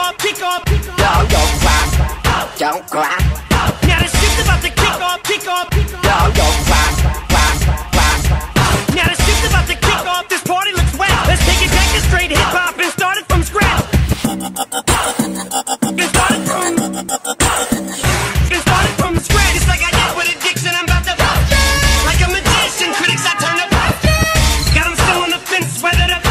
off, kick off. Yo, don't cry, don't cry. Now the shit's about to kick off, kick off. Yo, don't cry, cry, cry. Now the shit's about to kick off. This party looks wet. Let's take it back to straight hip hop and start it from scratch. And start it from scratch. It's like I get with addiction. I'm about to like a magician. Critics I turn up. Got them still on the fence, whether the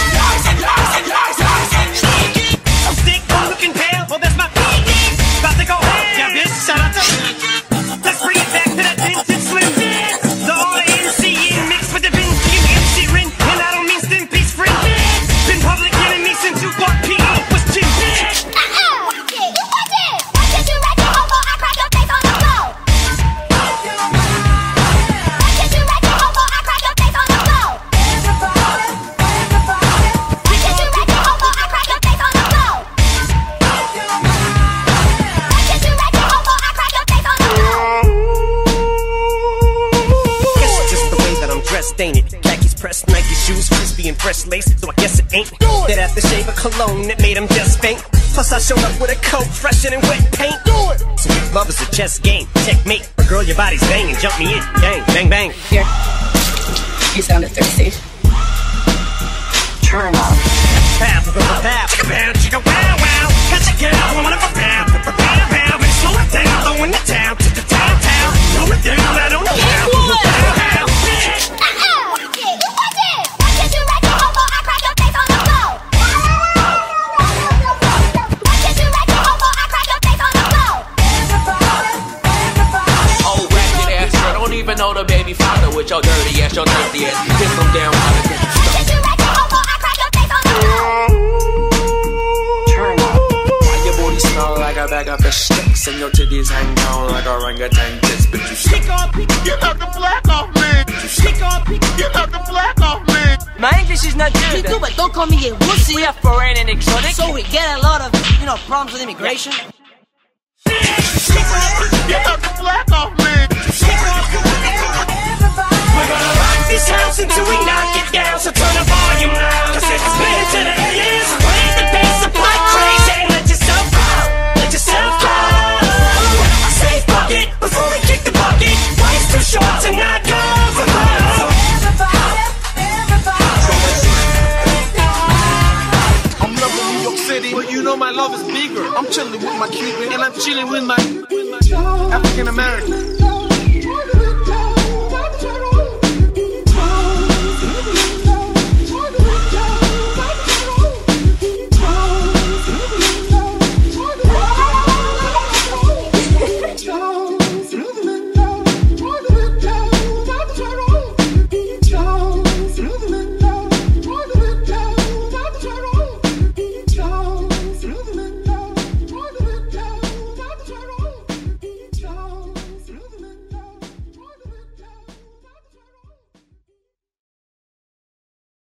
I'm sick, I'm looking pale. Well, that's my about to go ham. Yeah, bitch, shout out to let's bring it back to that vintage slim. The R-A-N-C-E mixed with the vintage MC Rin. And I don't mean stem piece friend. Been public enemy since you bought P.E. was Jim. Ain't it? Khakis pressed, Nike shoes, crispy and fresh lace. So I guess it ain't that aftershave of cologne that made him just faint. Plus I showed up with a coat fresher than wet paint. So love is a chess game, checkmate. But girl, your body's banging, jump me in, bang, bang, bang. Here, you sounded thirsty. Turn on. Pow, pow, pow, chicka pow, chicka wow, wow. Catch a girl, I wanna pow, pow, pow, pow. But slow it down, throw in the town, to the town, town. Slow it down, I don't know how. Know the baby father with your dirty ass, your dirty ass. Kiss them down while the Turn up. Why your booty smell like a bag of fish sticks and your titties hang down like orangutan tits? But you stick off, you knock the black off me. Kick off, you knock the black off me. My English is not good. Me too, but don't call me a wussy. We are foreign and exotic, so we get a lot of, problems with immigration. You knock the black off me. We're gonna rock this house until we knock it down. So turn the volume loud, cause it's spinning to the aliens. Play the bass up like crazy. Let yourself go, let yourself go. Say fuck it before we kick the bucket. Life's too short to not go for love. I'm loving New York City, but you know my love is bigger. I'm chilling with my Cuban and I'm chilling with my African American.